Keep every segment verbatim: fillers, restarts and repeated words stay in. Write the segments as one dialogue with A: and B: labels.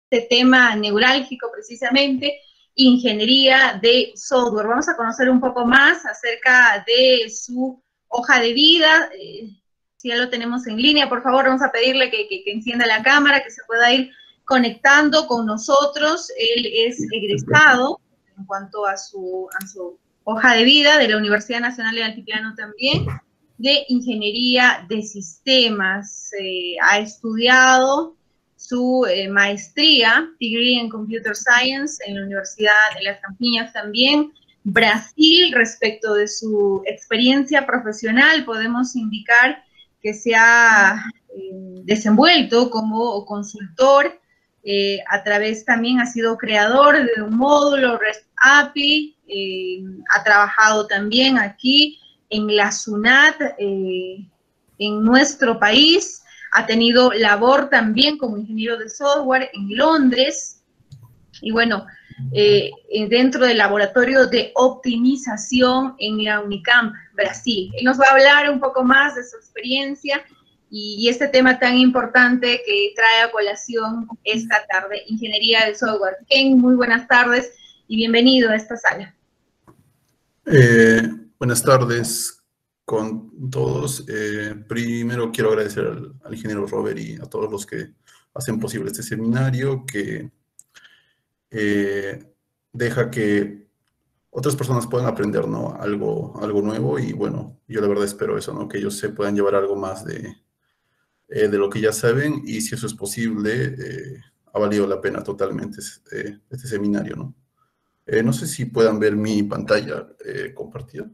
A: este tema neurálgico precisamente, ingeniería de software. Vamos a conocer un poco más acerca de su hoja de vida. Eh, si ya lo tenemos en línea, por favor, vamos a pedirle que, que, que encienda la cámara, que se pueda ir conectando con nosotros. Él es egresado en cuanto a su, a su hoja de vida de la Universidad Nacional del Altiplano también, de Ingeniería de Sistemas. Eh, ha estudiado su eh, maestría, Degree en Computer Science, en la Universidad de las Campiñas también. Brasil, respecto de su experiencia profesional, podemos indicar que se ha eh, desenvuelto como consultor, eh, a través también ha sido creador de un módulo REST A P I, eh, ha trabajado también aquí en la SUNAT, eh, en nuestro país, ha tenido labor también como ingeniero de software en Londres, y bueno, eh, dentro del laboratorio de optimización en la Unicamp, Brasil. Él nos va a hablar un poco más de su experiencia y, y este tema tan importante que trae a colación esta tarde, ingeniería de software. Ken, muy buenas tardes y bienvenido a esta sala.
B: Eh, buenas tardes con todos. Eh, primero quiero agradecer al, al ingeniero Robert y a todos los que hacen posible este seminario, que eh, deja que otras personas puedan aprender, ¿no? algo, algo nuevo, y bueno, yo la verdad espero eso, ¿no? Que ellos se puedan llevar algo más de, eh, de lo que ya saben, y si eso es posible, eh, ha valido la pena totalmente este, este seminario, ¿no? Eh, no sé si puedan ver mi pantalla eh, compartida.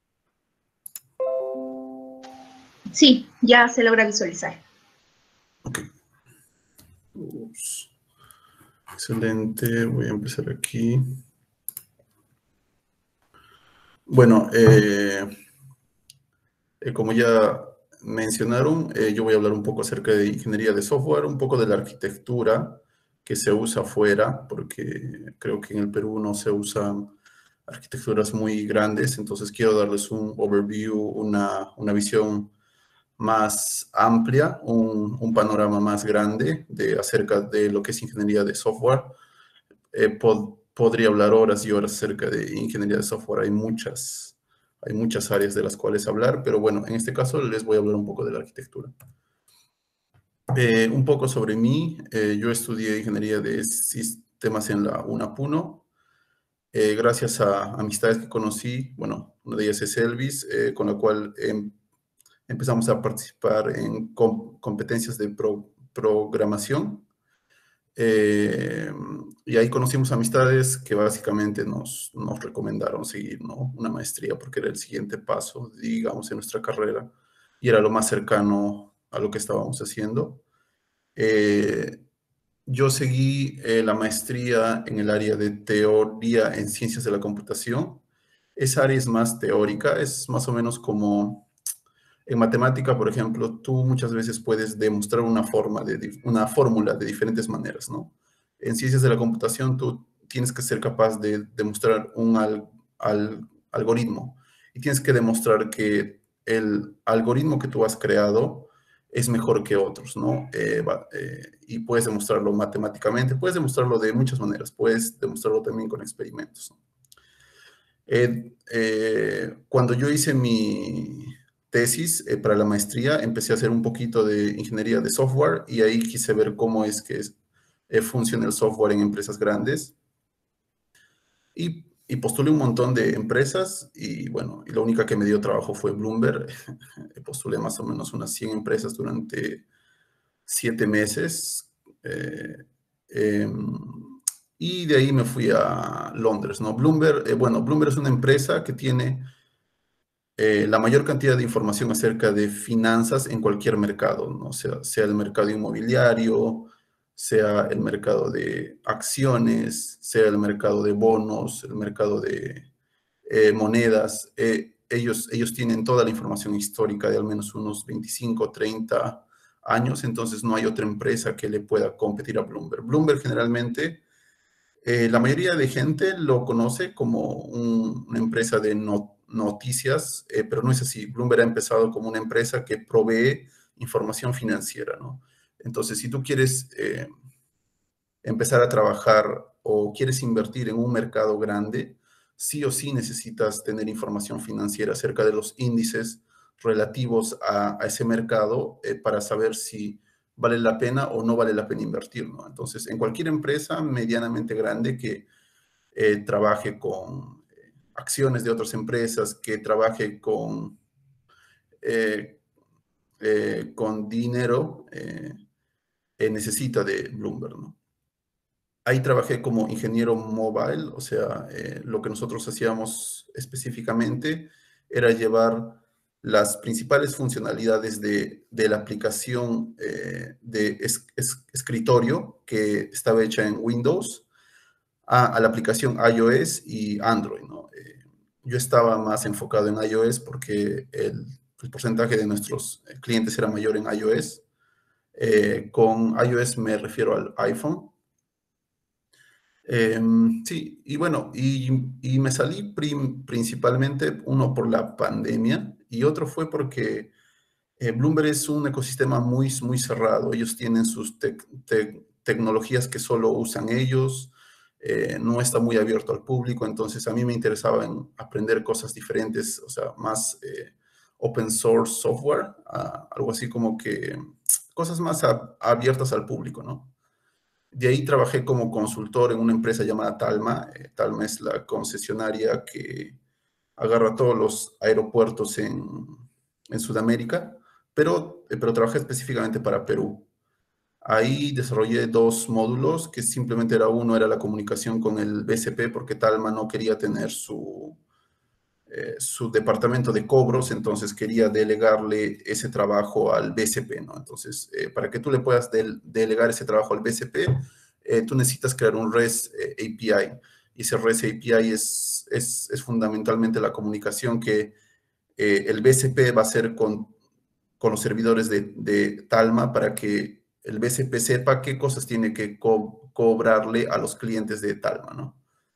A: Sí, ya se logra visualizar.
B: Ok. Ups. Excelente, voy a empezar aquí. Bueno, eh, eh, como ya mencionaron, eh, yo voy a hablar un poco acerca de ingeniería de software, un poco de la arquitectura que se usa afuera, porque creo que en el Perú no se usan arquitecturas muy grandes, entonces quiero darles un overview, una, una visión más amplia, un, un panorama más grande de, acerca de lo que es ingeniería de software. Eh, pod, podría hablar horas y horas acerca de ingeniería de software. Hay muchas, hay muchas áreas de las cuales hablar, pero bueno, en este caso les voy a hablar un poco de la arquitectura. Eh, un poco sobre mí. Eh, yo estudié ingeniería de sistemas en la UNAPUNO. Eh, gracias a amistades que conocí, bueno, una de ellas es Elvis, eh, con la cual eh, empezamos a participar en com competencias de pro programación. Eh, y ahí conocimos amistades que básicamente nos, nos recomendaron seguir, ¿no? Una maestría, porque era el siguiente paso, digamos, en nuestra carrera, y era lo más cercano a lo que estábamos haciendo. Eh, yo seguí eh, la maestría en el área de teoría en ciencias de la computación. Esa área es más teórica, es más o menos como en matemática, por ejemplo, tú muchas veces puedes demostrar una, forma de, una fórmula de diferentes maneras, ¿no? En ciencias de la computación tú tienes que ser capaz de demostrar un al, al, algoritmo, y tienes que demostrar que el algoritmo que tú has creado es mejor que otros, ¿no? Eh, eh, y puedes demostrarlo matemáticamente, puedes demostrarlo de muchas maneras, puedes demostrarlo también con experimentos, ¿no? Eh, eh, cuando yo hice mi tesis eh, para la maestría, empecé a hacer un poquito de ingeniería de software, y ahí quise ver cómo es que es, eh, funciona el software en empresas grandes. Y, y postulé un montón de empresas, y bueno, y la única que me dio trabajo fue Bloomberg. Postulé más o menos unas cien empresas durante siete meses. Eh, eh, y de ahí me fui a Londres, ¿no? Bloomberg, eh, bueno, Bloomberg es una empresa que tiene eh, la mayor cantidad de información acerca de finanzas en cualquier mercado, ¿no? Sea, sea el mercado inmobiliario, sea el mercado de acciones, sea el mercado de bonos, el mercado de eh, monedas. Eh, ellos, ellos tienen toda la información histórica de al menos unos veinticinco, treinta años, entonces no hay otra empresa que le pueda competir a Bloomberg. Bloomberg generalmente, eh, la mayoría de gente lo conoce como un, una empresa de not noticias, eh, pero no es así. Bloomberg ha empezado como una empresa que provee información financiera, ¿no? Entonces, si tú quieres eh, empezar a trabajar o quieres invertir en un mercado grande, sí o sí necesitas tener información financiera acerca de los índices relativos a, a ese mercado eh, para saber si vale la pena o no vale la pena invertir, ¿no? Entonces, en cualquier empresa medianamente grande que eh, trabaje con eh, acciones de otras empresas, que trabaje con, eh, eh, con dinero, eh, eh, necesita de Bloomberg, ¿no? Ahí trabajé como ingeniero mobile, o sea, eh, lo que nosotros hacíamos específicamente era llevar las principales funcionalidades de, de la aplicación eh, de es, es, escritorio que estaba hecha en Windows a, a la aplicación iOS y Android, ¿no? Eh, yo estaba más enfocado en iOS porque el, el porcentaje de nuestros clientes era mayor en iOS. Eh, con iOS me refiero al iPhone. Eh, sí, y bueno, y, y me salí prim, principalmente, uno por la pandemia y otro fue porque eh, Bloomberg es un ecosistema muy, muy cerrado. Ellos tienen sus te te tecnologías que solo usan ellos, eh, no está muy abierto al público, entonces a mí me interesaba en aprender cosas diferentes, o sea, más eh, open source software, uh, algo así como que cosas más a, abiertas al público, ¿no? De ahí trabajé como consultor en una empresa llamada Talma. Eh, Talma es la concesionaria que agarra todos los aeropuertos en, en Sudamérica, pero, eh, pero trabajé específicamente para Perú. Ahí desarrollé dos módulos, que simplemente era uno, era la comunicación con el B C P, porque Talma no quería tener su, eh, su departamento de cobros, entonces quería delegarle ese trabajo al B C P, ¿no? Entonces, eh, para que tú le puedas del, delegar ese trabajo al B C P, eh, tú necesitas crear un REST eh, A P I, y ese REST A P I es, es, es fundamentalmente la comunicación que eh, el B C P va a hacer con, con los servidores de, de Talma para que el B C P sepa qué cosas tiene que co cobrarle a los clientes de Talma, ¿no?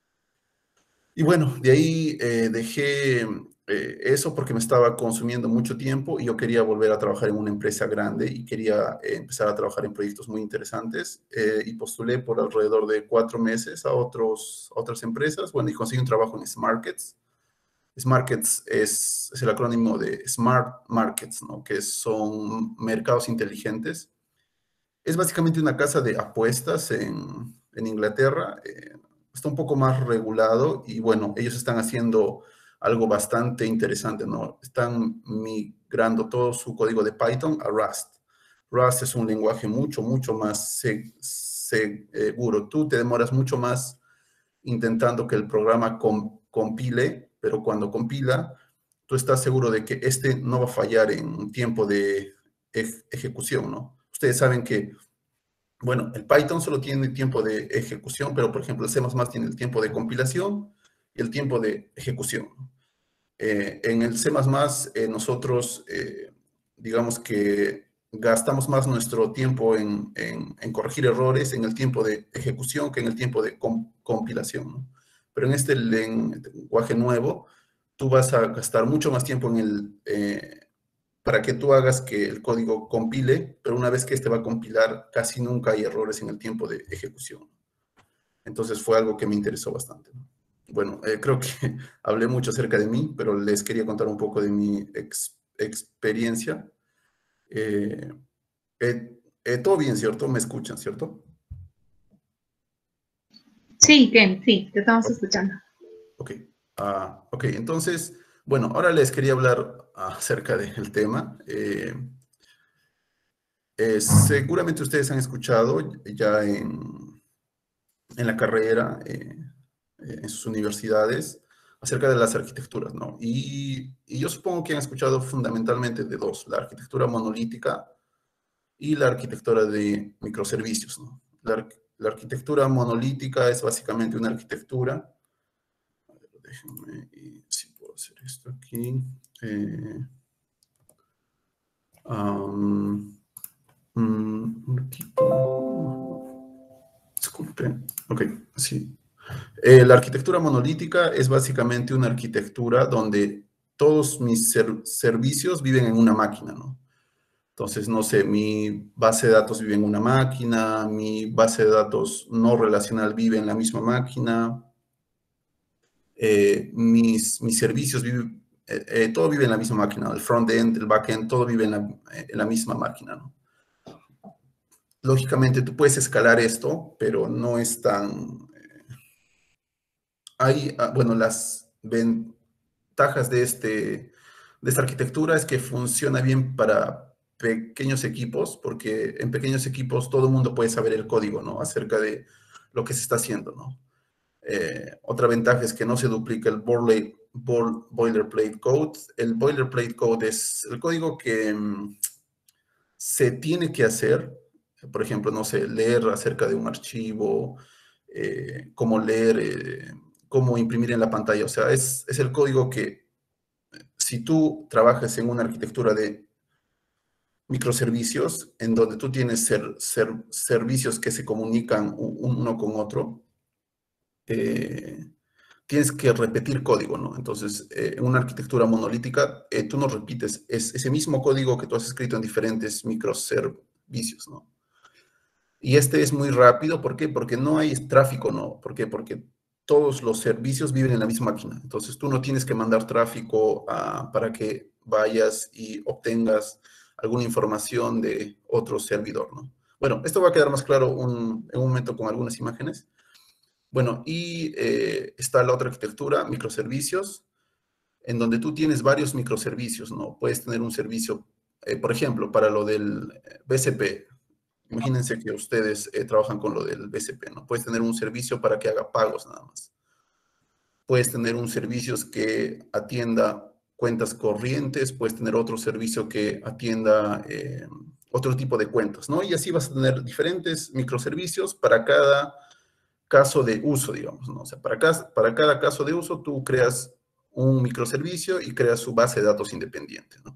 B: Y bueno, de ahí eh, dejé eh, eso porque me estaba consumiendo mucho tiempo y yo quería volver a trabajar en una empresa grande y quería eh, empezar a trabajar en proyectos muy interesantes eh, y postulé por alrededor de cuatro meses a, otros, a otras empresas. Bueno, y conseguí un trabajo en SmartMarkets. SmartMarkets es, es el acrónimo de Smart Markets, ¿no? Que son mercados inteligentes. Es básicamente una casa de apuestas en, en Inglaterra. Eh, está un poco más regulado y bueno, ellos están haciendo algo bastante interesante, ¿no? Están migrando todo su código de Python a Rust. Rust es un lenguaje mucho, mucho más se, seguro. Tú te demoras mucho más intentando que el programa com, compile, pero cuando compila, tú estás seguro de que este no va a fallar en tiempo de ej ejecución, ¿no? Ustedes saben que bueno, el Python solo tiene tiempo de ejecución, pero por ejemplo el C más más tiene el tiempo de compilación y el tiempo de ejecución. Eh, en el C más más eh, nosotros, eh, digamos que gastamos más nuestro tiempo en, en, en, corregir errores en el tiempo de ejecución que en el tiempo de com compilación, ¿no? Pero en este lenguaje nuevo, tú vas a gastar mucho más tiempo en el... Eh, para que tú hagas que el código compile, pero una vez que este va a compilar, casi nunca hay errores en el tiempo de ejecución. Entonces fue algo que me interesó bastante. Bueno, eh, creo que hablé mucho acerca de mí, pero les quería contar un poco de mi ex, experiencia. Eh, eh, eh, todo bien, ¿cierto? ¿Me escuchan, cierto?
A: Sí, Ken, sí, te estamos okay. escuchando.
B: Ok, uh, ok, entonces, bueno, ahora les quería hablar acerca del tema. Eh, Eh, seguramente ustedes han escuchado ya en, en la carrera, eh, en sus universidades, acerca de las arquitecturas, ¿no? Y, y yo supongo que han escuchado fundamentalmente de dos, la arquitectura monolítica y la arquitectura de microservicios, ¿no? La, la arquitectura monolítica es básicamente una arquitectura, a ver, déjenme, y si puedo hacer esto aquí, eh, um, un poquito. Disculpe. Ok, sí. Eh, la arquitectura monolítica es básicamente una arquitectura donde todos mis ser servicios viven en una máquina, ¿no? Entonces, no sé, mi base de datos vive en una máquina, mi base de datos no relacional vive en la misma máquina, eh, mis, mis servicios viven, eh, eh, todo vive en la misma máquina, el front-end, el back-end, todo vive en la, en la misma máquina, ¿no? Lógicamente, tú puedes escalar esto, pero no es tan... Eh, hay, ah, bueno, las ventajas de, este, de esta arquitectura es que funciona bien para pequeños equipos, porque en pequeños equipos todo el mundo puede saber el código, ¿no? Acerca de lo que se está haciendo, ¿no? Eh, otra ventaja es que no se duplica el boilerplate, boilerplate code. El boilerplate code es el código que um, se tiene que hacer, por ejemplo, no sé, leer acerca de un archivo, eh, cómo leer, eh, cómo imprimir en la pantalla. O sea, es, es el código que si tú trabajas en una arquitectura de microservicios, en donde tú tienes ser, ser, servicios que se comunican uno con otro, eh, tienes que repetir código, ¿no? Entonces, eh, en una arquitectura monolítica, eh, tú no repites, es ese mismo código que tú has escrito en diferentes microservicios, ¿no? Y este es muy rápido, ¿por qué? Porque no hay tráfico, ¿no? ¿Por qué? Porque todos los servicios viven en la misma máquina. Entonces, tú no tienes que mandar tráfico a, para que vayas y obtengas alguna información de otro servidor, ¿no? Bueno, esto va a quedar más claro un, en un momento con algunas imágenes. Bueno, y eh, está la otra arquitectura, microservicios, en donde tú tienes varios microservicios, ¿no? Puedes tener un servicio, eh, por ejemplo, para lo del B C P. Imagínense que ustedes eh, trabajan con lo del B C P, ¿no? Puedes tener un servicio para que haga pagos nada más. Puedes tener un servicio que atienda cuentas corrientes, puedes tener otro servicio que atienda eh, otro tipo de cuentas, ¿no? Y así vas a tener diferentes microservicios para cada caso de uso, digamos, ¿no? O sea, para cada, para cada caso de uso tú creas un microservicio y creas su base de datos independiente, ¿no?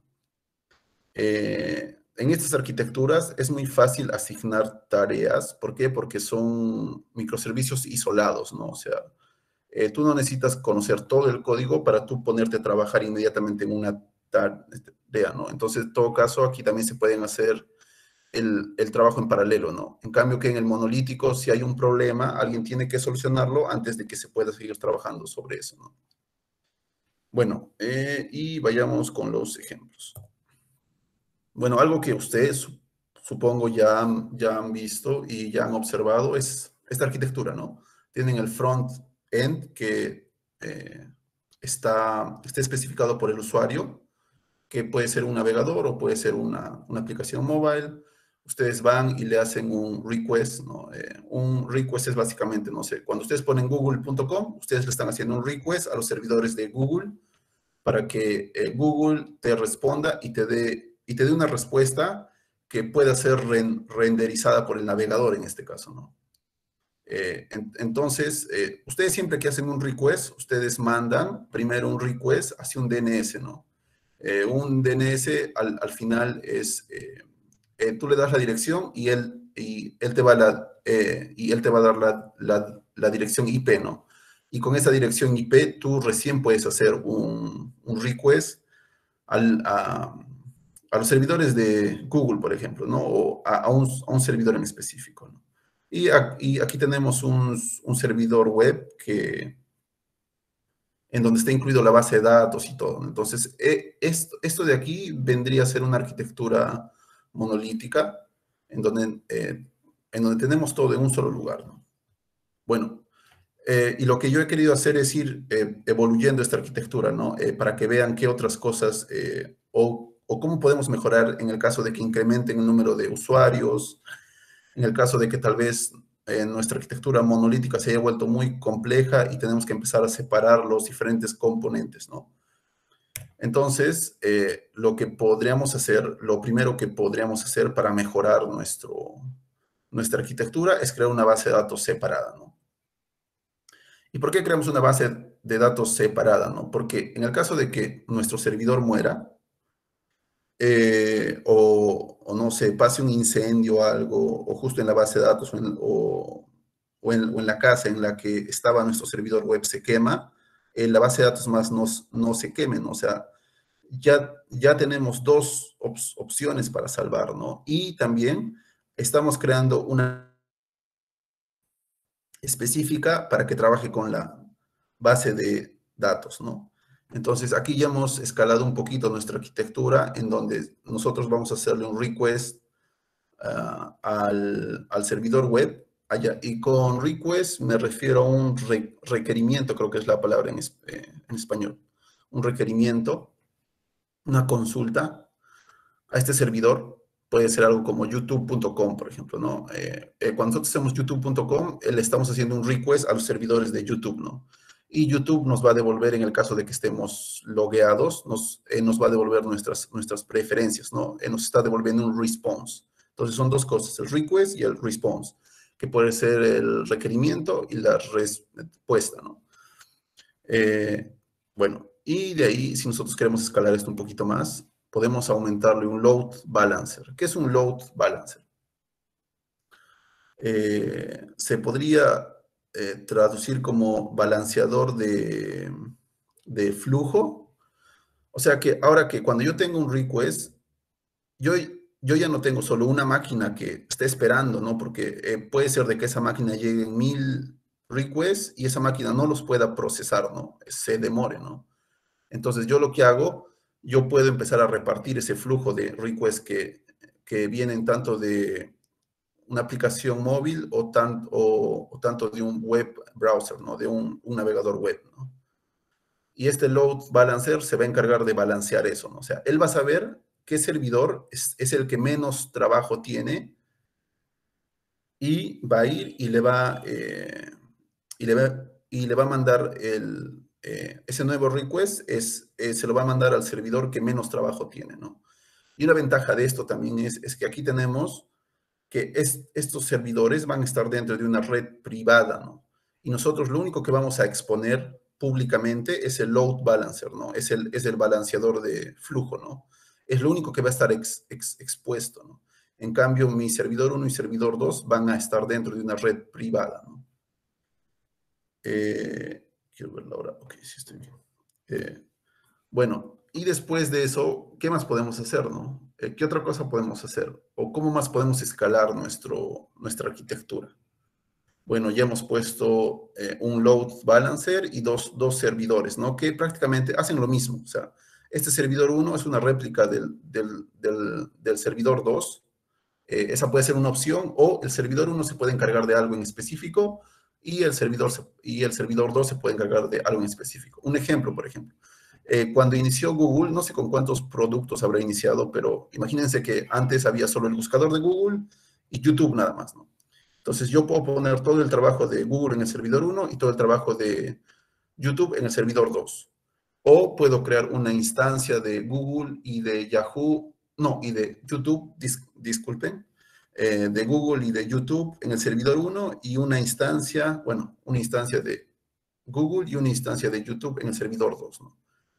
B: Eh, en estas arquitecturas es muy fácil asignar tareas. ¿Por qué? Porque son microservicios isolados, ¿no? O sea, eh, tú no necesitas conocer todo el código para tú ponerte a trabajar inmediatamente en una tarea, ¿no? Entonces, en todo caso, aquí también se pueden hacer el, el trabajo en paralelo, ¿no? En cambio que en el monolítico, si hay un problema, alguien tiene que solucionarlo antes de que se pueda seguir trabajando sobre eso, ¿no? Bueno, eh, y vayamos con los ejemplos. Bueno, algo que ustedes supongo ya, han- ya han visto y ya han observado es esta arquitectura, ¿no? Tienen el front-end que eh, está, está especificado por el usuario, que puede ser un navegador o puede ser una, una aplicación mobile. Ustedes van y le hacen un request, ¿no? Eh, un request es básicamente, no sé, cuando ustedes ponen google punto com, ustedes le están haciendo un request a los servidores de Google para que eh, Google te responda y te dé y te dé una respuesta que pueda ser ren, renderizada por el navegador en este caso, ¿no? Eh, en, entonces, eh, ustedes siempre que hacen un request, ustedes mandan primero un request hacia un D N S, ¿no? Eh, un D N S al, al final es, eh, eh, tú le das la dirección y él, y él, te, va la, eh, y él te va a dar la, la, la dirección I P, ¿no? Y con esa dirección I P tú recién puedes hacer un, un request al, a, a, los servidores de Google, por ejemplo, ¿no? O a, a, un, a un servidor en específico, ¿no? Y, a, y aquí tenemos un, un servidor web que en donde está incluido la base de datos y todo. Entonces, eh, esto, esto de aquí vendría a ser una arquitectura monolítica, en donde, eh, en donde tenemos todo en un solo lugar, ¿no? Bueno, eh, y lo que yo he querido hacer es ir eh, evoluyendo esta arquitectura, ¿no? Eh, para que vean qué otras cosas eh, o, o cómo podemos mejorar en el caso de que incrementen el número de usuarios, en el caso de que tal vez eh, nuestra arquitectura monolítica se haya vuelto muy compleja y tenemos que empezar a separar los diferentes componentes, ¿no? Entonces, eh, lo que podríamos hacer, lo primero que podríamos hacer para mejorar nuestro, nuestra arquitectura es crear una base de datos separada, ¿no? ¿Y por qué creamos una base de datos separada, no? Porque en el caso de que nuestro servidor muera, eh, o, o, no sé, pase un incendio o algo, o justo en la base de datos o en, o, o, en, o en la casa en la que estaba nuestro servidor web se quema, eh, la base de datos más no, no se queme, ¿no? O sea, ya, ya tenemos dos op opciones para salvar, ¿no? Y también estamos creando una específica para que trabaje con la base de datos, ¿no? Entonces, aquí ya hemos escalado un poquito nuestra arquitectura, en donde nosotros vamos a hacerle un request uh, al, al servidor web. Allá. Y con request me refiero a un re requerimiento, creo que es la palabra en, es eh, en español. Un requerimiento, una consulta a este servidor. Puede ser algo como youtube punto com, por ejemplo, ¿no? Eh, eh, cuando nosotros hacemos youtube punto com, eh, le estamos haciendo un request a los servidores de YouTube, ¿no? Y YouTube nos va a devolver, en el caso de que estemos logueados, nos, eh, nos va a devolver nuestras, nuestras preferencias, ¿no? Eh, nos está devolviendo un response. Entonces son dos cosas, el request y el response, que puede ser el requerimiento y la respuesta, ¿no? Eh, bueno, y de ahí, si nosotros queremos escalar esto un poquito más, podemos aumentarle un load balancer. ¿Qué es un load balancer? Eh, se podría eh, traducir como balanceador de, de flujo. O sea que ahora que cuando yo tengo un request, yo, yo ya no tengo solo una máquina que esté esperando, ¿no? Porque eh, puede ser de que esa máquina llegue en mil requests y esa máquina no los pueda procesar, ¿no? Se demore, ¿no? Entonces, yo lo que hago, yo puedo empezar a repartir ese flujo de requests que, que vienen tanto de una aplicación móvil o, tan, o, o tanto de un web browser, ¿no? De un, un navegador web, ¿no? Y este load balancer se va a encargar de balancear eso, ¿no? O sea, él va a saber qué servidor es, es el que menos trabajo tiene y va a ir y le va, eh, y le va, y le va a mandar el, eh, ese nuevo request, es, eh, se lo va a mandar al servidor que menos trabajo tiene, ¿no? Y una ventaja de esto también es, es que aquí tenemos que es, estos servidores van a estar dentro de una red privada, ¿no? Y nosotros lo único que vamos a exponer públicamente es el load balancer, ¿no? Es el, es el balanceador de flujo, ¿no? Es lo único que va a estar ex, ex, expuesto, ¿no? En cambio, mi servidor uno y servidor dos van a estar dentro de una red privada, ¿no? Eh, quiero verla ahora. Ok, sí estoy bien. Eh, bueno, y después de eso, ¿qué más podemos hacer, no? Eh, ¿Qué otra cosa podemos hacer? ¿O cómo más podemos escalar nuestro, nuestra arquitectura? Bueno, ya hemos puesto eh, un load balancer y dos, dos servidores, ¿no? Que prácticamente hacen lo mismo. O sea, este servidor uno es una réplica del, del, del, del servidor dos. Eh, esa puede ser una opción, o el servidor uno se puede encargar de algo en específico y el servidor, y el servidor dos se puede encargar de algo en específico. Un ejemplo, por ejemplo. Eh, cuando inició Google, no sé con cuántos productos habrá iniciado, pero imagínense que antes había solo el buscador de Google y YouTube nada más, ¿no? Entonces yo puedo poner todo el trabajo de Google en el servidor uno y todo el trabajo de YouTube en el servidor dos. O puedo crear una instancia de Google y de Yahoo, no, y de YouTube, dis, disculpen, eh, de Google y de YouTube en el servidor uno y una instancia, bueno, una instancia de Google y una instancia de YouTube en el servidor dos, ¿no?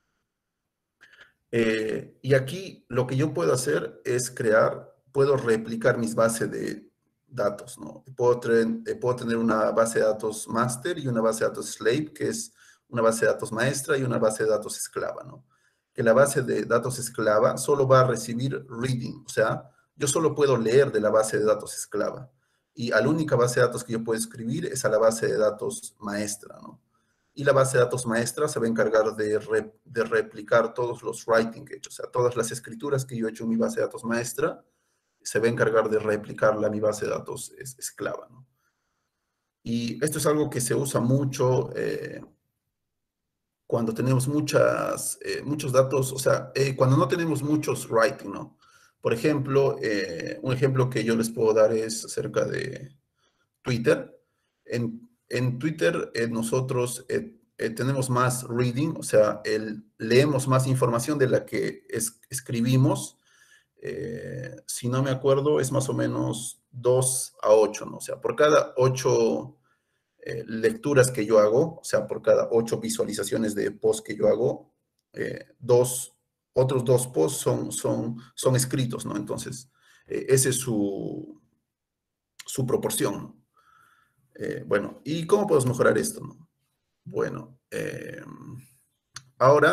B: Eh, y aquí lo que yo puedo hacer es crear, puedo replicar mis bases de datos, ¿no? Puedo, puedo tener una base de datos master y una base de datos slave, que es una base de datos maestra y una base de datos esclava, ¿no? Que la base de datos esclava solo va a recibir reading, o sea, yo solo puedo leer de la base de datos esclava. Y a la única base de datos que yo puedo escribir es a la base de datos maestra, ¿no? Y la base de datos maestra se va a encargar de, re, de replicar todos los writing que he hecho, o sea, todas las escrituras que yo he hecho en mi base de datos maestra, se va a encargar de replicarla a mi base de datos es, esclava, ¿no? Y esto es algo que se usa mucho eh, cuando tenemos muchas, eh, muchos datos, o sea, eh, cuando no tenemos muchos writing, ¿no? Por ejemplo, eh, un ejemplo que yo les puedo dar es acerca de Twitter. En, en Twitter eh, nosotros eh, eh, tenemos más reading, o sea, el, leemos más información de la que es, escribimos. Eh, si no me acuerdo, es más o menos dos a ocho, ¿no? O sea, por cada ocho eh, lecturas que yo hago, o sea, por cada ocho visualizaciones de post que yo hago, eh, dos, otros dos posts son, son, son escritos, ¿no? Entonces, eh, esa es su, su proporción, ¿no? Eh, bueno, ¿y cómo podemos mejorar esto, no? Bueno, eh, ahora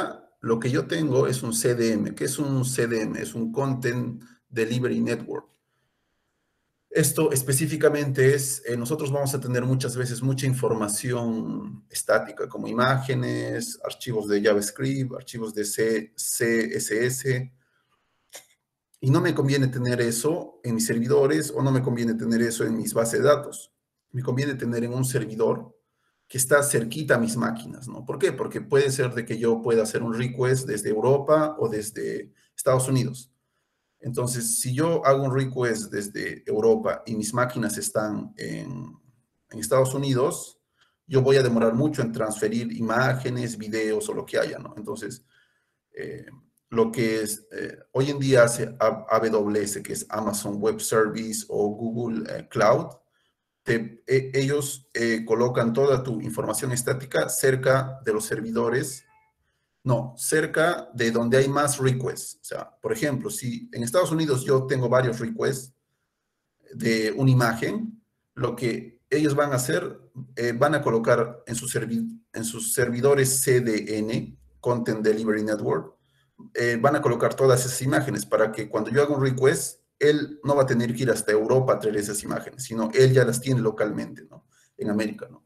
B: lo que yo tengo es un C D M. ¿Qué es un C D M? Es un Content Delivery Network. Esto específicamente es, eh, nosotros vamos a tener muchas veces mucha información estática, como imágenes, archivos de JavaScript, archivos de C, C S S, y no me conviene tener eso en mis servidores o no me conviene tener eso en mis bases de datos. Me conviene tener en un servidor que está cerquita a mis máquinas, ¿no? ¿Por qué? Porque puede ser de que yo pueda hacer un request desde Europa o desde Estados Unidos. Entonces, si yo hago un request desde Europa y mis máquinas están en, en Estados Unidos, yo voy a demorar mucho en transferir imágenes, videos o lo que haya, ¿no? Entonces, eh, lo que es, eh, hoy en día hace A W S, que es Amazon Web Service o Google eh, Cloud, te, eh, ellos eh, colocan toda tu información estática cerca de los servidores. No, cerca de donde hay más requests. O sea, por ejemplo, si en Estados Unidos yo tengo varios requests de una imagen, lo que ellos van a hacer, eh, van a colocar en, su servi en sus servidores C D N, Content Delivery Network, eh, van a colocar todas esas imágenes para que cuando yo haga un request, él no va a tener que ir hasta Europa a traer esas imágenes, sino él ya las tiene localmente, ¿no? En América, ¿no?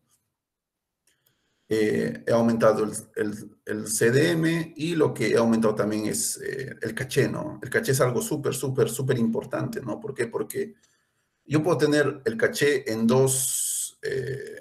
B: Eh, he aumentado el, el, el C D M y lo que he aumentado también es eh, el caché, ¿no? El caché es algo súper, súper, súper importante, ¿no? ¿Por qué? Porque yo puedo tener el caché en dos, eh,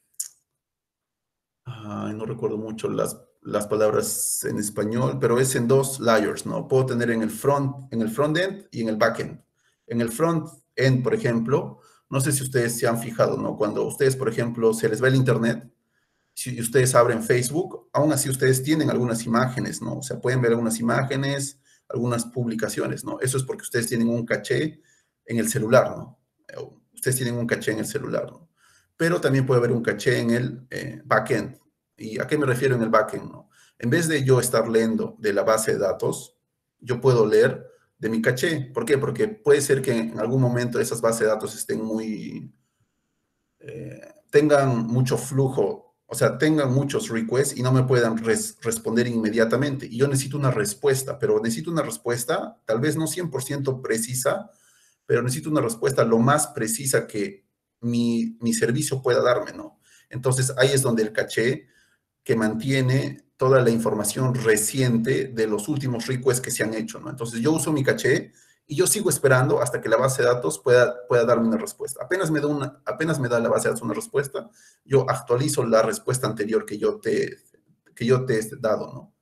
B: ay, no recuerdo mucho las, las palabras en español, pero es en dos layers, ¿no? Puedo tener en el front, en el front-end y en el back-end. En el front-end, por ejemplo, no sé si ustedes se han fijado, ¿no? Cuando ustedes, por ejemplo, se les va el internet, si ustedes abren Facebook, aún así ustedes tienen algunas imágenes, ¿no? O sea, pueden ver algunas imágenes, algunas publicaciones, ¿no? Eso es porque ustedes tienen un caché en el celular, ¿no? Ustedes tienen un caché en el celular, ¿no? Pero también puede haber un caché en el eh, backend. ¿Y a qué me refiero en el backend, no? En vez de yo estar leyendo de la base de datos, yo puedo leer de mi caché. ¿Por qué? Porque puede ser que en algún momento esas bases de datos estén muy... Eh, tengan mucho flujo, o sea, tengan muchos requests y no me puedan res responder inmediatamente. Y yo necesito una respuesta, pero necesito una respuesta, tal vez no cien por ciento precisa, pero necesito una respuesta lo más precisa que mi, mi servicio pueda darme, ¿no? Entonces, ahí es donde el caché que mantiene toda la información reciente de los últimos requests que se han hecho, ¿no? Entonces, yo uso mi caché y yo sigo esperando hasta que la base de datos pueda, pueda darme una respuesta. Apenas me, da una, apenas me da la base de datos una respuesta, yo actualizo la respuesta anterior que yo te, que yo te he dado, ¿no?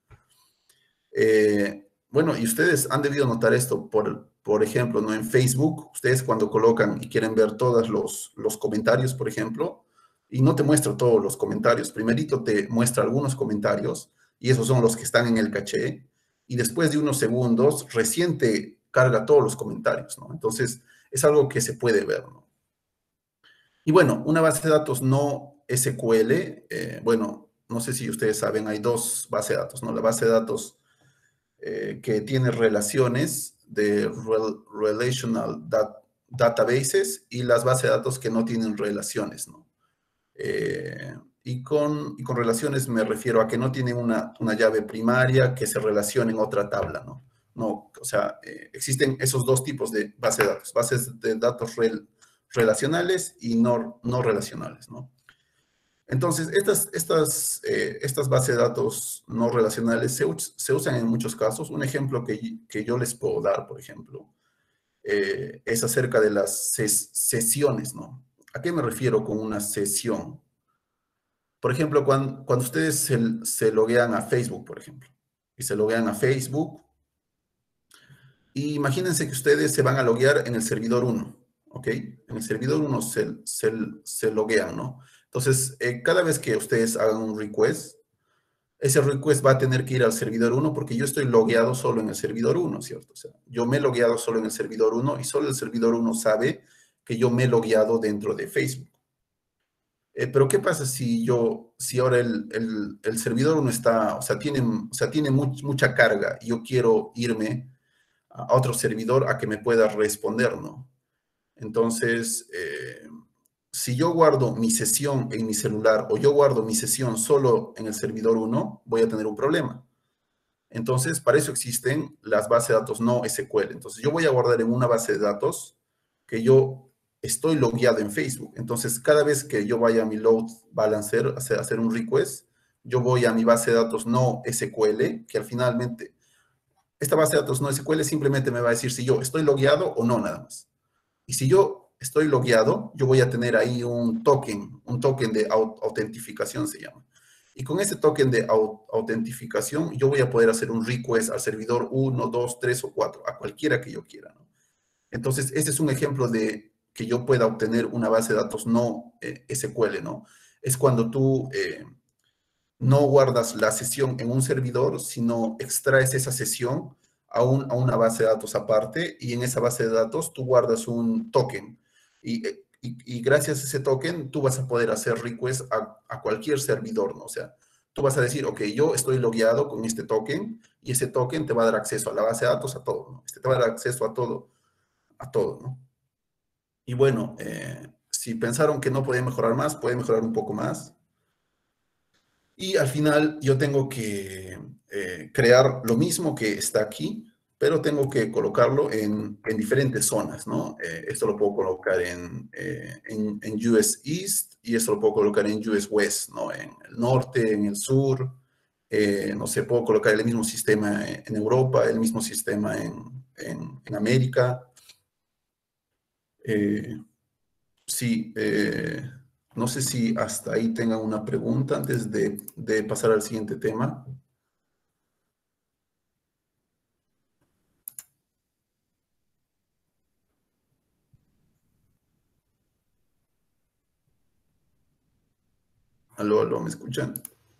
B: Eh, bueno, y ustedes han debido notar esto, por, por ejemplo, ¿no? En Facebook, ustedes cuando colocan y quieren ver todos los, los comentarios, por ejemplo, y no te muestra todos los comentarios, primerito te muestra algunos comentarios, y esos son los que están en el caché, y después de unos segundos recién te carga todos los comentarios, ¿no? Entonces, es algo que se puede ver, ¿no? Y bueno, una base de datos no S Q L, eh, bueno, no sé si ustedes saben, hay dos bases de datos, ¿no? La base de datos eh, que tiene relaciones de rel relational dat databases y las bases de datos que no tienen relaciones, ¿no? Eh, y, con, y con relaciones me refiero a que no tienen una, una llave primaria que se relacione en otra tabla, ¿no? No, o sea, eh, existen esos dos tipos de bases de datos, bases de datos rel relacionales y no, no relacionales, ¿no? Entonces, estas, estas, eh, estas bases de datos no relacionales se, se usan en muchos casos. Un ejemplo que, que yo les puedo dar, por ejemplo, eh, es acerca de las ses sesiones, ¿no? ¿A qué me refiero con una sesión? Por ejemplo, cuando, cuando ustedes se, se loguean a Facebook, por ejemplo, y se loguean a Facebook, y imagínense que ustedes se van a loguear en el servidor uno, ¿ok? En el servidor uno se, se, se loguean, ¿no? Entonces, eh, cada vez que ustedes hagan un request, ese request va a tener que ir al servidor uno porque yo estoy logueado solo en el servidor uno, ¿cierto? O sea, yo me he logueado solo en el servidor uno y solo el servidor uno sabe que yo me he logueado dentro de Facebook. Eh, pero ¿qué pasa si yo, si ahora el, el, el servidor uno está, o sea, tiene, o sea, tiene much, mucha carga y yo quiero irme a otro servidor a que me pueda responder, ¿no? Entonces, eh, si yo guardo mi sesión en mi celular o yo guardo mi sesión solo en el servidor uno, voy a tener un problema. Entonces, para eso existen las bases de datos no S Q L. Entonces, yo voy a guardar en una base de datos que yo estoy logueado en Facebook. Entonces, cada vez que yo vaya a mi load balancer, a hacer, hacer un request, yo voy a mi base de datos no S Q L, que al finalmente, esta base de datos no S Q L simplemente me va a decir si yo estoy logueado o no, nada más. Y si yo estoy logueado, yo voy a tener ahí un token, un token de aut autentificación se llama. Y con ese token de aut autentificación, yo voy a poder hacer un request al servidor uno, dos, tres o cuatro, a cualquiera que yo quiera, ¿no? Entonces, este es un ejemplo de que yo pueda obtener una base de datos no eh, S Q L, ¿no? Es cuando tú eh, no guardas la sesión en un servidor, sino extraes esa sesión a, un, a una base de datos aparte y en esa base de datos tú guardas un token. Y, y, y gracias a ese token tú vas a poder hacer request a, a cualquier servidor, ¿no? O sea, tú vas a decir, ok, yo estoy logueado con este token y ese token te va a dar acceso a la base de datos, a todo, ¿no? Este te va a dar acceso a todo, a todo, ¿no? Y bueno, eh, si pensaron que no podía mejorar más, puede mejorar un poco más. Y al final yo tengo que eh, crear lo mismo que está aquí, pero tengo que colocarlo en, en diferentes zonas, ¿no? Eh, esto lo puedo colocar en, eh, en, en U S East y esto lo puedo colocar en U S West, ¿no? En el norte, en el sur, eh, no sé, puedo colocar el mismo sistema en Europa, el mismo sistema en, en, en América. Eh, sí, eh, no sé si hasta ahí tengan una pregunta antes de, de pasar al siguiente tema. Aló, aló, ¿me escuchan?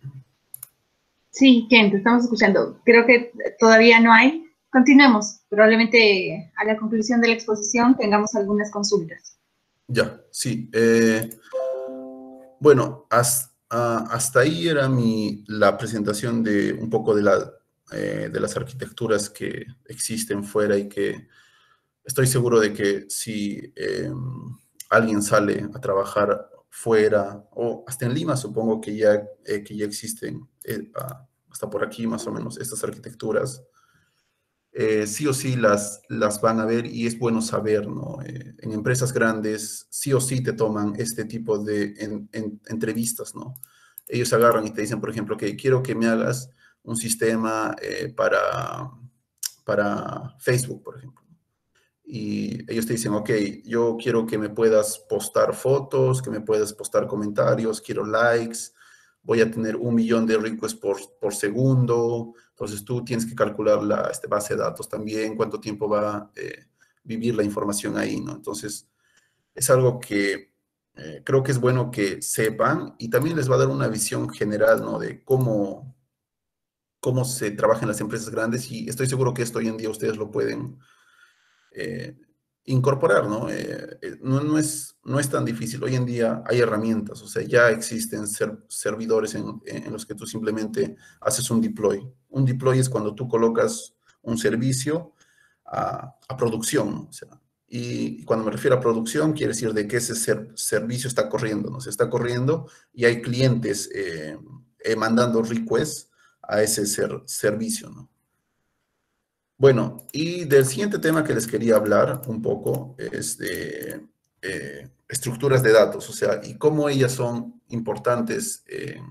A: Sí, Ken, te estamos escuchando. Creo que todavía no hay. Continuemos. Probablemente a la conclusión de la exposición tengamos algunas consultas.
B: Ya, sí. Eh, bueno, hasta, uh, hasta ahí era mi, la presentación de un poco de, la, eh, de las arquitecturas que existen fuera y que estoy seguro de que si eh, alguien sale a trabajar fuera o hasta en Lima, supongo que ya, eh, que ya existen eh, hasta por aquí más o menos estas arquitecturas. Eh, sí o sí las, las van a ver y es bueno saber, ¿no? Eh, en empresas grandes sí o sí te toman este tipo de en, en, entrevistas, ¿no? Ellos agarran y te dicen, por ejemplo, que quiero que me hagas un sistema eh, para, para Facebook, por ejemplo. Y ellos te dicen, ok, yo quiero que me puedas postar fotos, que me puedas postar comentarios, quiero likes, voy a tener un millón de requests por, por segundo. Entonces tú tienes que calcular la este, base de datos también, cuánto tiempo va a eh, vivir la información ahí, ¿no? Entonces es algo que eh, creo que es bueno que sepan y también les va a dar una visión general, ¿no? De cómo, cómo se trabaja en las empresas grandes y estoy seguro que esto hoy en día ustedes lo pueden eh, incorporar, ¿no? Eh, eh, ¿no? No es, no es tan difícil. Hoy en día hay herramientas, o sea, ya existen ser, servidores en, en los que tú simplemente haces un deploy. Un deploy es cuando tú colocas un servicio a, a producción, ¿no? O sea, y, y cuando me refiero a producción, quiere decir de que ese ser, servicio está corriendo, ¿no? Se está corriendo y hay clientes eh, eh, mandando requests a ese ser, servicio, ¿no? Bueno, y del siguiente tema que les quería hablar un poco es de eh, estructuras de datos, o sea, y cómo ellas son importantes eh,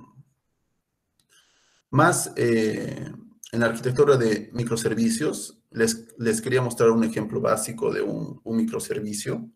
B: más eh, en la arquitectura de microservicios. Les, les quería mostrar un ejemplo básico de un, un microservicio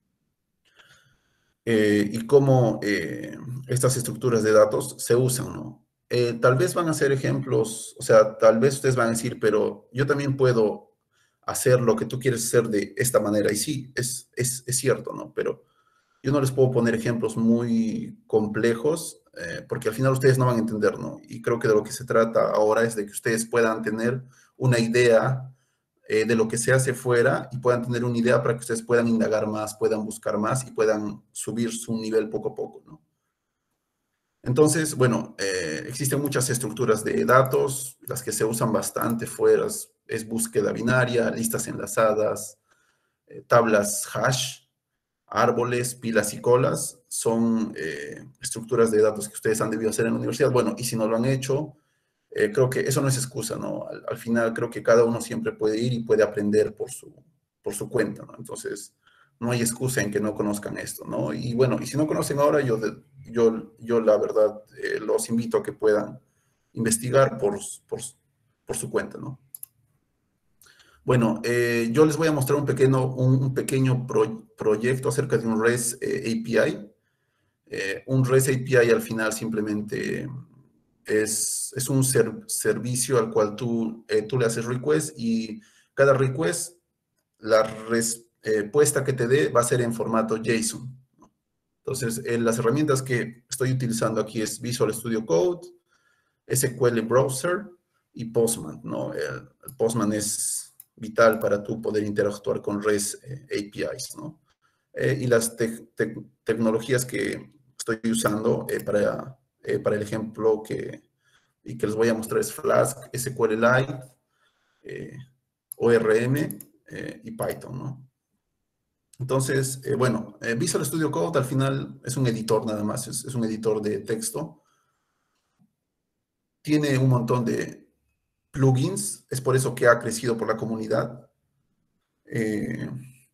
B: eh, y cómo eh, estas estructuras de datos se usan, ¿no? Eh, tal vez van a ser ejemplos, o sea, tal vez ustedes van a decir, pero yo también puedo hacer lo que tú quieres hacer de esta manera. Y sí, es, es, es cierto, ¿no? Pero yo no les puedo poner ejemplos muy complejos eh, porque al final ustedes no van a entender, ¿no? Y creo que de lo que se trata ahora es de que ustedes puedan tener una idea eh, de lo que se hace fuera y puedan tener una idea para que ustedes puedan indagar más, puedan buscar más y puedan subir su nivel poco a poco, ¿no? Entonces, bueno, eh, existen muchas estructuras de datos, las que se usan bastante fuera es, es búsqueda binaria, listas enlazadas, eh, tablas hash, árboles, pilas y colas, son eh, estructuras de datos que ustedes han debido hacer en la universidad. Bueno, y si no lo han hecho, eh, creo que eso no es excusa, ¿no? Al, al final creo que cada uno siempre puede ir y puede aprender por su, por su cuenta, ¿no? Entonces, no hay excusa en que no conozcan esto, ¿no? Y bueno, y si no conocen ahora, yo, yo, yo la verdad eh, los invito a que puedan investigar por, por, por su cuenta, ¿no? Bueno, eh, yo les voy a mostrar un pequeño, un, un pequeño pro, proyecto acerca de un REST eh, A P I. Eh, un REST A P I al final simplemente es, es un ser, servicio al cual tú, eh, tú le haces request y cada request, la respuesta que te dé va a ser en formato JSON. Entonces, eh, las herramientas que estoy utilizando aquí es Visual Studio Code, S Q L Browser y Postman, ¿no? El, el Postman es vital para tú poder interactuar con REST eh, A P Is, ¿no? Eh, y las te te tecnologías que estoy usando eh, para, eh, para el ejemplo que, y que les voy a mostrar es Flask, SQLite, eh, O R M eh, y Python, ¿no? Entonces, eh, bueno, eh, Visual Studio Code al final es un editor nada más, es, es un editor de texto. Tiene un montón de plugins, es por eso que ha crecido por la comunidad. Eh,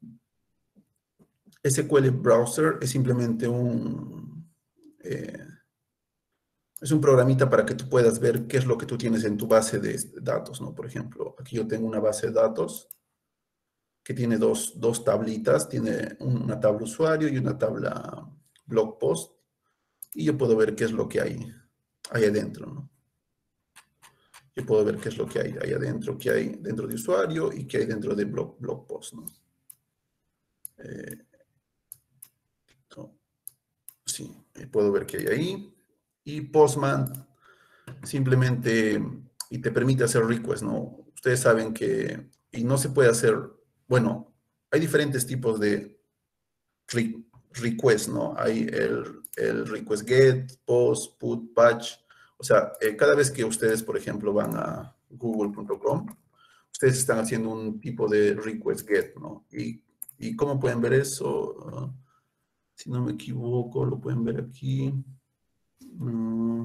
B: S Q L Browser es simplemente un, eh, es un programita para que tú puedas ver qué es lo que tú tienes en tu base de datos, ¿no? Por ejemplo, aquí yo tengo una base de datos que tiene dos, dos tablitas, tiene una tabla usuario y una tabla blog post, y yo puedo ver qué es lo que hay ahí adentro, ¿no? Yo puedo ver qué es lo que hay ahí adentro, qué hay dentro de usuario y qué hay dentro de blog, blog post, ¿no? Eh, no, sí, puedo ver qué hay ahí. Y Postman simplemente, y te permite hacer request, ¿no? Ustedes saben que, y no se puede hacer, bueno, hay diferentes tipos de re, request, ¿no? Hay el, el request get, post, put, patch. O sea, eh, cada vez que ustedes, por ejemplo, van a google punto com, ustedes están haciendo un tipo de request get, ¿no? Y, y ¿cómo pueden ver eso? Uh, si no me equivoco, lo pueden ver aquí. Mm,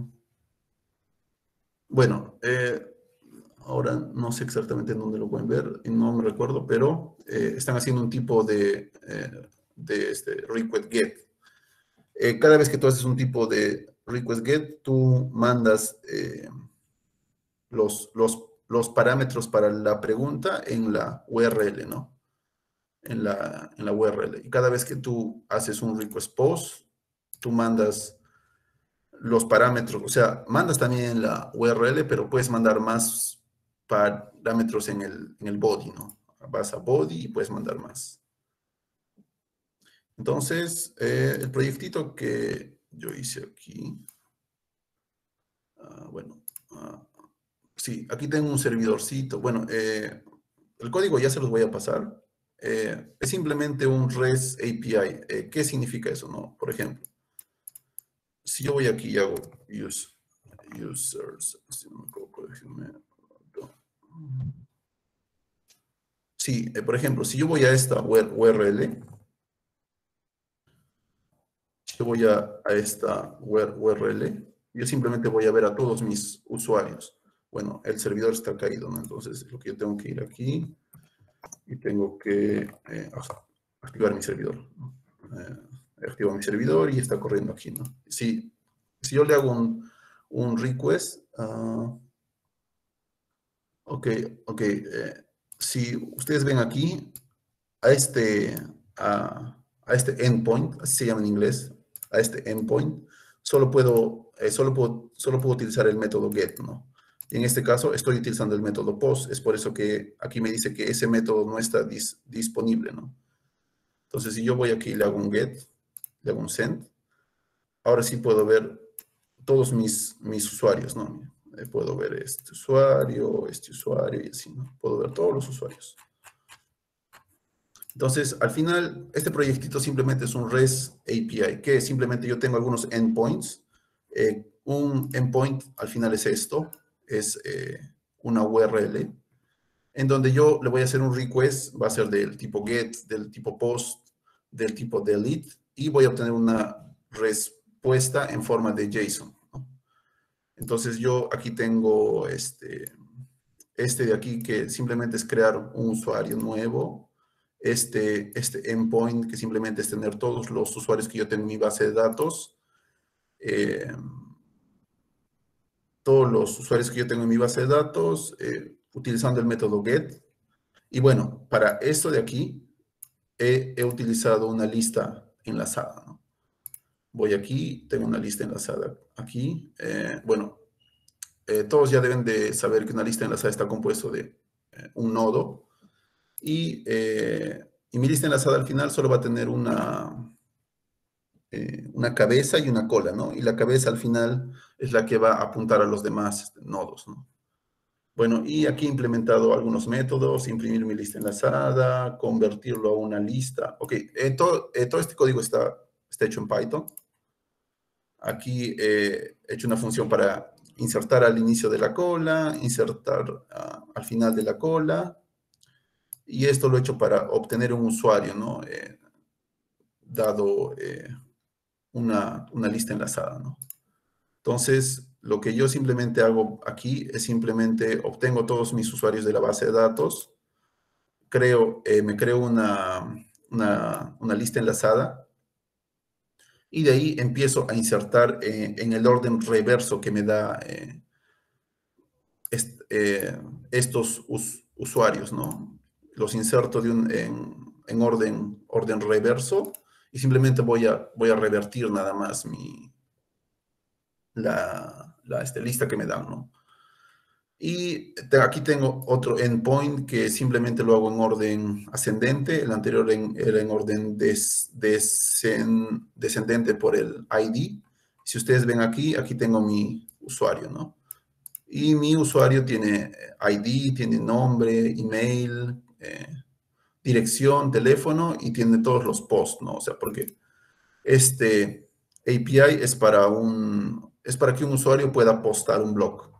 B: bueno, eh, ahora no sé exactamente en dónde lo pueden ver, y no me recuerdo, pero eh, están haciendo un tipo de, eh, de este request get. Eh, cada vez que tú haces un tipo de request get, tú mandas eh, los, los, los parámetros para la pregunta en la U R L, ¿no? En la, en la U R L. Y cada vez que tú haces un request post, tú mandas los parámetros, o sea, mandas también la U R L, pero puedes mandar más parámetros en el, en el body, ¿no? Vas a body y puedes mandar más. Entonces, eh, el proyectito que yo hice aquí, uh, bueno, uh, sí, aquí tengo un servidorcito. Bueno, eh, el código ya se los voy a pasar. Eh, es simplemente un REST A P I. Eh, ¿Qué significa eso, no? Por ejemplo, si yo voy aquí y hago use, users, si no me equivoco, déjenme, sí, eh, por ejemplo, si yo voy a esta U R L, yo voy a, a esta U R L, yo simplemente voy a ver a todos mis usuarios. Bueno, el servidor está caído, ¿no? Entonces, lo que yo tengo que ir aquí y tengo que eh, activar mi servidor, ¿no? Eh, activo mi servidor y está corriendo aquí, ¿no? Si, si yo le hago un, un request, uh, ok, ok, eh, si ustedes ven aquí, a este, a, a este endpoint, así se llama en inglés, a este endpoint, solo puedo, eh, solo puedo, solo puedo utilizar el método get, ¿no? Y en este caso estoy utilizando el método post, es por eso que aquí me dice que ese método no está dis, disponible, ¿no? Entonces, si yo voy aquí y le hago un get, le hago un send, ahora sí puedo ver todos mis, mis usuarios, ¿no? Eh, puedo ver este usuario, este usuario y así, ¿no? Puedo ver todos los usuarios. Entonces, al final, este proyectito simplemente es un REST A P I, que simplemente yo tengo algunos endpoints. Eh, un endpoint, al final, es esto, es eh, una U R L, en donde yo le voy a hacer un request, va a ser del tipo get, del tipo post, del tipo delete, y voy a obtener una respuesta en forma de JSON, ¿no? Entonces yo aquí tengo este, este de aquí que simplemente es crear un usuario nuevo. Este, este endpoint que simplemente es tener todos los usuarios que yo tengo en mi base de datos. Eh, todos los usuarios que yo tengo en mi base de datos eh, utilizando el método get. Y bueno, para esto de aquí he, he utilizado una lista enlazada, ¿no? Voy aquí, tengo una lista enlazada aquí. Eh, bueno, eh, todos ya deben de saber que una lista enlazada está compuesto de eh, un nodo y, eh, y mi lista enlazada al final solo va a tener una, eh, una cabeza y una cola, ¿no? Y la cabeza al final es la que va a apuntar a los demás nodos, ¿no? Bueno, y aquí he implementado algunos métodos, imprimir mi lista enlazada, convertirlo a una lista. Ok, eh, todo, eh, todo este código está, está hecho en Python. Aquí eh, he hecho una función para insertar al inicio de la cola, insertar uh, al final de la cola. Y esto lo he hecho para obtener un usuario, ¿no? Eh, dado eh, una, una lista enlazada, ¿no? Entonces, lo que yo simplemente hago aquí es simplemente obtengo todos mis usuarios de la base de datos, creo, eh, me creo una, una, una lista enlazada y de ahí empiezo a insertar eh, en el orden reverso que me da eh, est, eh, estos us, usuarios, ¿no? Los inserto de un, en, en orden, orden reverso y simplemente voy a, voy a revertir nada más mi, la, la este, lista que me dan, ¿no? Y te, aquí tengo otro endpoint que simplemente lo hago en orden ascendente. El anterior en, era en orden des, descen, descendente por el I D. Si ustedes ven aquí, aquí tengo mi usuario, ¿no? Y mi usuario tiene I D, tiene nombre, email, eh, dirección, teléfono y tiene todos los posts, ¿no? O sea, porque este A P I es para, un, es para que un usuario pueda postar un blog.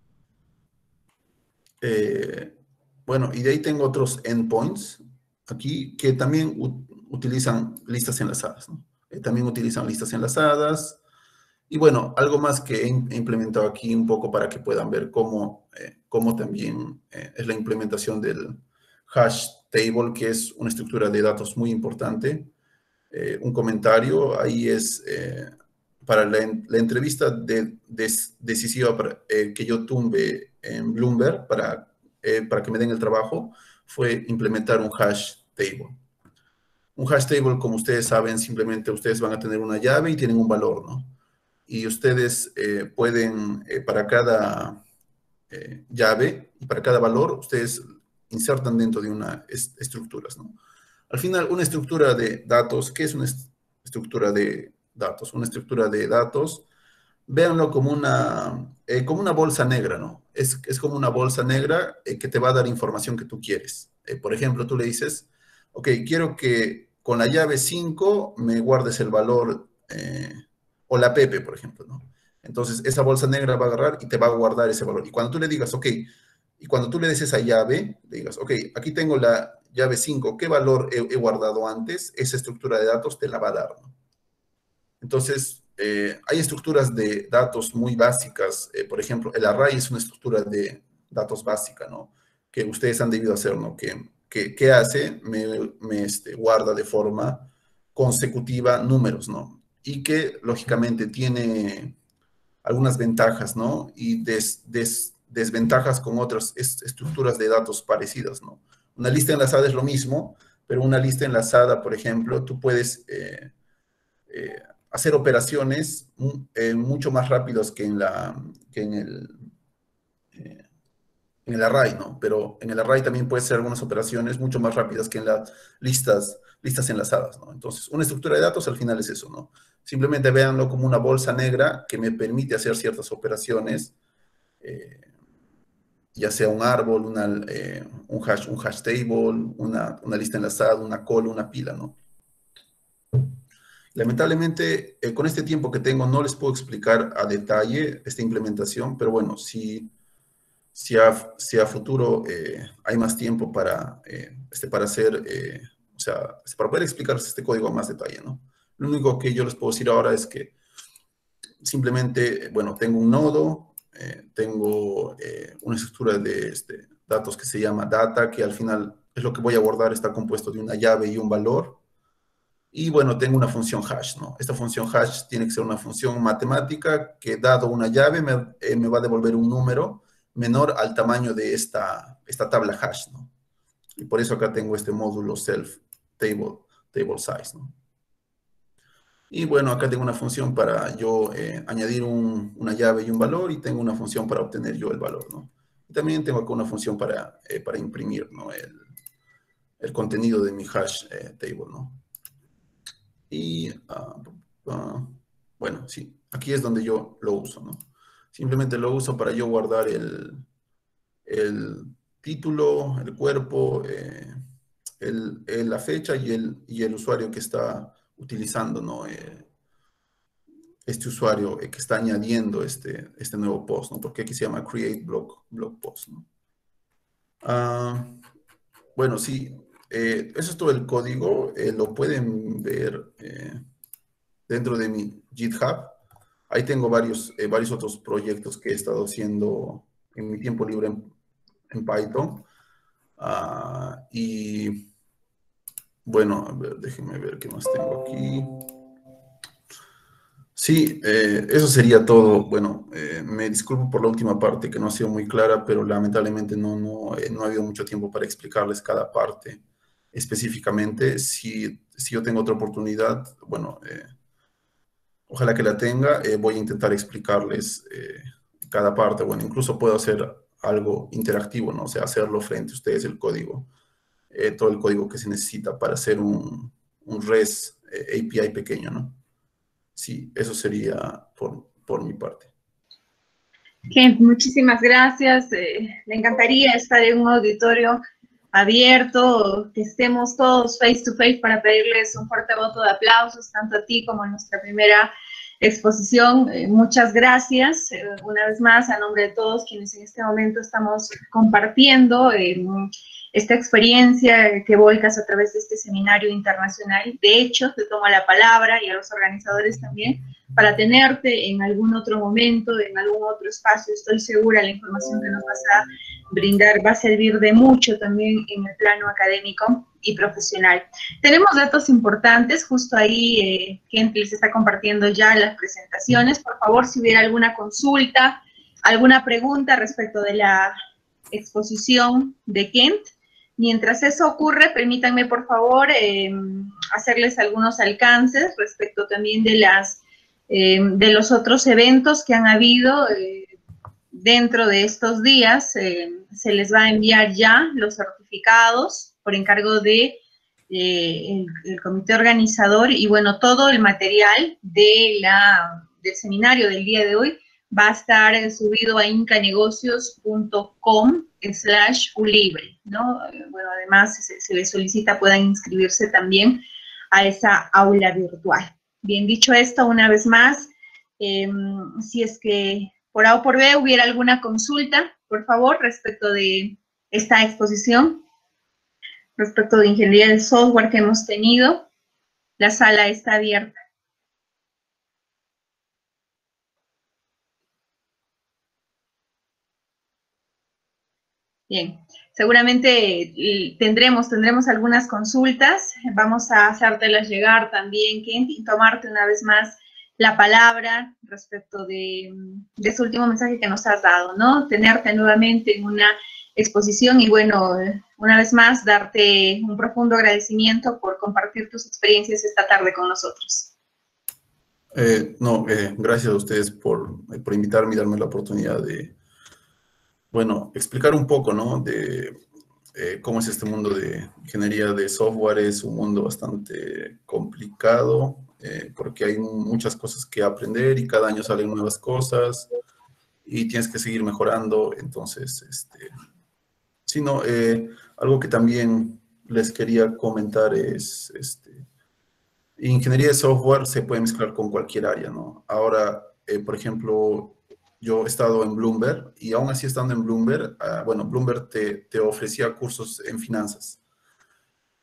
B: Eh, bueno, y de ahí tengo otros endpoints aquí que también utilizan listas enlazadas, ¿no? Eh, también utilizan listas enlazadas. Y bueno, algo más que he implementado aquí un poco para que puedan ver cómo, eh, cómo también eh, es la implementación del hash table, que es una estructura de datos muy importante. Eh, un comentario ahí es eh, para la, la entrevista de, de, decisiva para, eh, que yo tuve en Bloomberg para, eh, para que me den el trabajo, fue implementar un hash table. Un hash table, como ustedes saben, simplemente ustedes van a tener una llave y tienen un valor, ¿no? Y ustedes eh, pueden, eh, para cada eh, llave y para cada valor, ustedes insertan dentro de una est estructuras, ¿no? Al final, una estructura de datos, ¿qué es una est estructura de datos? Una estructura de datos, véanlo como una, eh, como una bolsa negra, ¿no? Es, es como una bolsa negra eh, que te va a dar información que tú quieres. Eh, por ejemplo, tú le dices, ok, quiero que con la llave cinco me guardes el valor, eh, o la Pepe, por ejemplo, ¿no? Entonces, esa bolsa negra va a agarrar y te va a guardar ese valor. Y cuando tú le digas, ok, y cuando tú le des esa llave, le digas, ok, aquí tengo la llave cinco, ¿qué valor he, he guardado antes? Esa estructura de datos te la va a dar, ¿no? Entonces, eh, hay estructuras de datos muy básicas. Eh, por ejemplo, el array es una estructura de datos básica, ¿no? Que ustedes han debido hacer, ¿no? Que, que, ¿qué hace? Me, me este, guarda de forma consecutiva números, ¿no? Y que, lógicamente, tiene algunas ventajas, ¿no? Y des, des, desventajas con otras estructuras de datos parecidas, ¿no? Una lista enlazada es lo mismo, pero una lista enlazada, por ejemplo, tú puedes eh, eh, hacer operaciones eh, mucho más rápidas que en, la, que en el... Eh, en el array, ¿no? Pero en el array también puede ser algunas operaciones mucho más rápidas que en las listas, listas enlazadas, ¿no? Entonces, una estructura de datos al final es eso, ¿no? Simplemente véanlo como una bolsa negra que me permite hacer ciertas operaciones, eh, ya sea un árbol, una, eh, un, hash, un hash table, una, una lista enlazada, una cola, una pila, ¿no? Lamentablemente, eh, con este tiempo que tengo, no les puedo explicar a detalle esta implementación, pero bueno, si... Si a, si a futuro eh, hay más tiempo para, eh, este, para hacer, eh, o sea, para poder explicarles este código a más detalle, ¿no? Lo único que yo les puedo decir ahora es que simplemente, bueno, tengo un nodo, eh, tengo eh, una estructura de este, datos que se llama data, que al final es lo que voy a guardar, está compuesto de una llave y un valor. Y bueno, tengo una función hash, ¿no? Esta función hash tiene que ser una función matemática que, dado una llave, me, eh, me va a devolver un número menor al tamaño de esta, esta tabla hash, ¿no? Y por eso acá tengo este módulo self table, table size, ¿no? Y bueno, acá tengo una función para yo eh, añadir un, una llave y un valor, y tengo una función para obtener yo el valor, ¿no? Y también tengo acá una función para, eh, para imprimir, ¿no? El, el contenido de mi hash eh, table, ¿no? Y, uh, uh, bueno, sí, aquí es donde yo lo uso, ¿no? Simplemente lo uso para yo guardar el, el título, el cuerpo, eh, el, el, la fecha y el, y el usuario que está utilizando, ¿no? Eh, este usuario eh, que está añadiendo este, este nuevo post, ¿no? Porque aquí se llama Create Blog, blog Post, ¿no? Uh, bueno, sí, eh, eso es todo el código. Eh, lo pueden ver eh, dentro de mi GitHub. Ahí tengo varios, eh, varios otros proyectos que he estado haciendo en mi tiempo libre en, en Python. Uh, y bueno, a ver, déjenme ver qué más tengo aquí. Sí, eh, eso sería todo. Bueno, eh, me disculpo por la última parte que no ha sido muy clara, pero lamentablemente no, no, eh, no ha habido mucho tiempo para explicarles cada parte específicamente. Si, si yo tengo otra oportunidad, bueno, eh, ojalá que la tenga, eh, voy a intentar explicarles eh, cada parte. Bueno, incluso puedo hacer algo interactivo, ¿no? O sea, hacerlo frente a ustedes el código, eh, todo el código que se necesita para hacer un, un REST eh, A P I pequeño, ¿no? Sí, eso sería por, por mi parte.
A: Bien, muchísimas gracias. Eh, me encantaría estar en un auditorio abierto, que estemos todos face to face para pedirles un fuerte voto de aplausos, tanto a ti como a nuestra primera exposición. Eh, muchas gracias eh, una vez más a nombre de todos quienes en este momento estamos compartiendo eh, esta experiencia que volcas a través de este seminario internacional. De hecho, te tomo la palabra, y a los organizadores también, para tenerte en algún otro momento, en algún otro espacio. Estoy segura la información que nos vas a brindar va a servir de mucho también en el plano académico y profesional. Tenemos datos importantes, justo ahí eh, Kent les está compartiendo ya las presentaciones. Por favor, si hubiera alguna consulta, alguna pregunta respecto de la exposición de Kent. Mientras eso ocurre, permítanme por favor eh, hacerles algunos alcances respecto también de, las, eh, de los otros eventos que han habido eh, dentro de estos días. Eh, se les va a enviar ya los certificados por encargo de eh, el, el comité organizador, y bueno, todo el material de la, del seminario del día de hoy va a estar subido a incanegocios punto com slash ulibre, ¿no? Bueno, además se, se les solicita puedan inscribirse también a esa aula virtual. Bien, dicho esto, una vez más, eh, si es que por A o por B hubiera alguna consulta, por favor, respecto de esta exposición, respecto de ingeniería del software que hemos tenido, la sala está abierta. Bien, seguramente tendremos, tendremos algunas consultas. Vamos a hacértelas llegar también, Kent, y tomarte una vez más la palabra respecto de, de ese último mensaje que nos has dado, ¿no? Tenerte nuevamente en una exposición y, bueno, una vez más, darte un profundo agradecimiento por compartir tus experiencias esta tarde con nosotros.
B: Eh, no, eh, gracias a ustedes por, por invitarme y darme la oportunidad de, bueno, explicar un poco, ¿no? De eh, cómo es este mundo de ingeniería de software. Es un mundo bastante complicado eh, porque hay muchas cosas que aprender y cada año salen nuevas cosas y tienes que seguir mejorando. Entonces, este, sí, no, eh, algo que también les quería comentar es, este, ingeniería de software se puede mezclar con cualquier área, ¿no? Ahora, eh, por ejemplo, yo he estado en Bloomberg, y aún así estando en Bloomberg, uh, bueno, Bloomberg te, te ofrecía cursos en finanzas.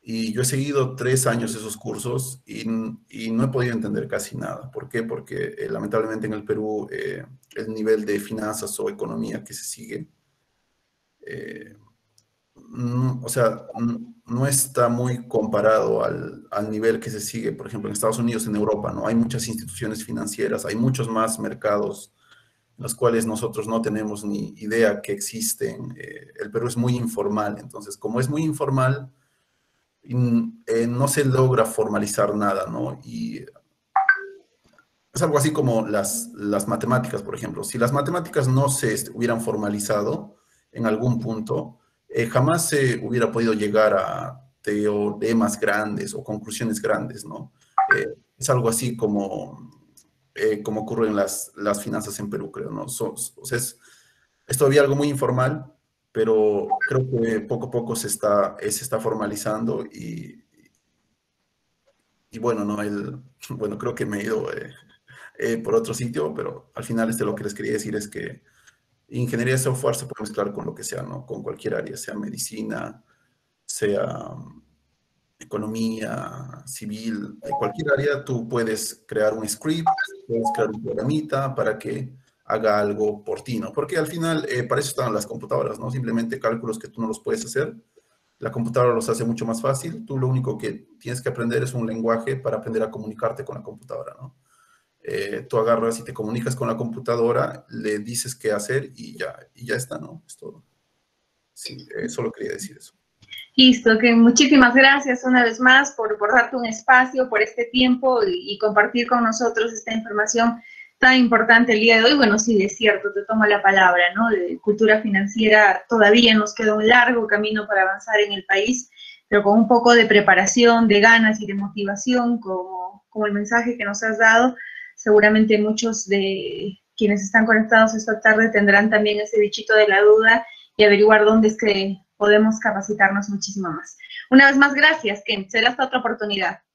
B: Y yo he seguido tres años esos cursos y, y no he podido entender casi nada. ¿Por qué? Porque eh, lamentablemente en el Perú eh, el nivel de finanzas o economía que se sigue, eh, mm, o sea, mm, no está muy comparado al, al nivel que se sigue, por ejemplo, en Estados Unidos, en Europa, ¿no? Hay muchas instituciones financieras, hay muchos más mercados en los cuales nosotros no tenemos ni idea que existen. Eh, el Perú es muy informal, entonces, como es muy informal, eh, no se logra formalizar nada, ¿no? Y es algo así como las, las matemáticas, por ejemplo. Si las matemáticas no se hubieran formalizado en algún punto, eh, jamás se hubiera podido llegar a teoremas grandes o conclusiones grandes, ¿no? Eh, es algo así como, eh, como ocurre en las, las finanzas en Perú, creo, ¿no? So, o sea, es, es todavía algo muy informal, pero creo que poco a poco se está, eh, se está formalizando y, y bueno, ¿no? El, bueno, creo que me he ido eh, eh, por otro sitio, pero al final este, lo que les quería decir es que ingeniería de software se puede mezclar con lo que sea, ¿no? Con cualquier área, sea medicina, sea um, economía, civil, en cualquier área tú puedes crear un script, puedes crear un programita para que haga algo por ti, ¿no? Porque al final eh, para eso están las computadoras, ¿no? Simplemente cálculos que tú no los puedes hacer, la computadora los hace mucho más fácil, tú lo único que tienes que aprender es un lenguaje para aprender a comunicarte con la computadora, ¿no? Eh, tú agarras y te comunicas con la computadora, le dices qué hacer y ya, y ya está, ¿no? Es todo. Sí, eh, solo quería decir eso.
A: Listo, que muchísimas gracias una vez más por, por darte un espacio, por este tiempo y, y compartir con nosotros esta información tan importante el día de hoy. Bueno, sí, es cierto, te tomo la palabra, ¿no? De cultura financiera todavía nos queda un largo camino para avanzar en el país, pero con un poco de preparación, de ganas y de motivación, como, como el mensaje que nos has dado, seguramente muchos de quienes están conectados esta tarde tendrán también ese bichito de la duda y averiguar dónde es que podemos capacitarnos muchísimo más. Una vez más, gracias, Ken. Será hasta otra oportunidad.